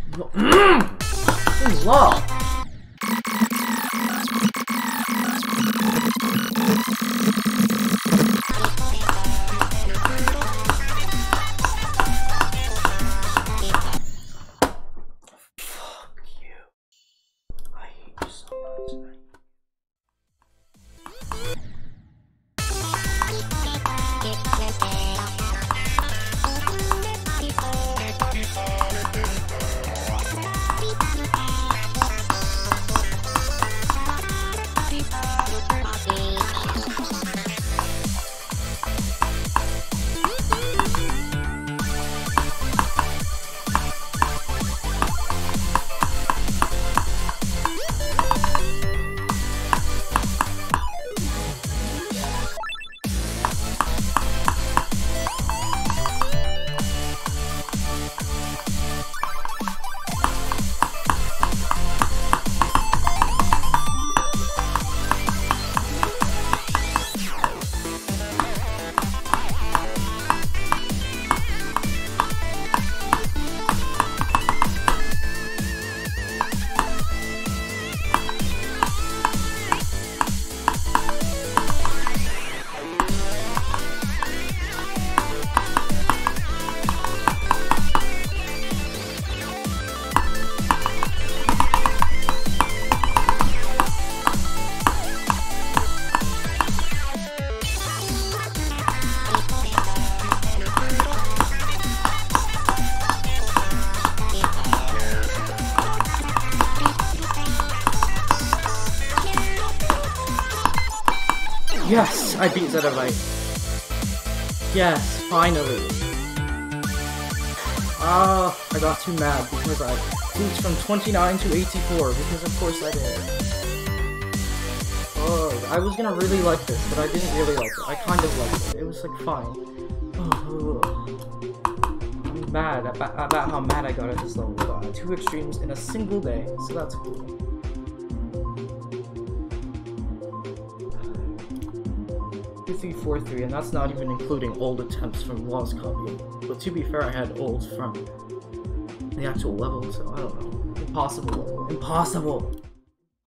Low. Fuck you. I hate you so much. Yes, I beat Zettabyte. Yes, finally. Ah, I got too mad because I fluked from 29 to 84, because of course I did. Oh, I was gonna really like this, but I didn't really like it. I kind of liked it. It was like fine. Oh, I'm mad about how mad I got at this level. 2 extremes in a single day, so that's cool. 343, and that's not even including old attempts from Lost Copy. But to be fair, I had old from the actual level, so I don't know. Impossible level. Impossible!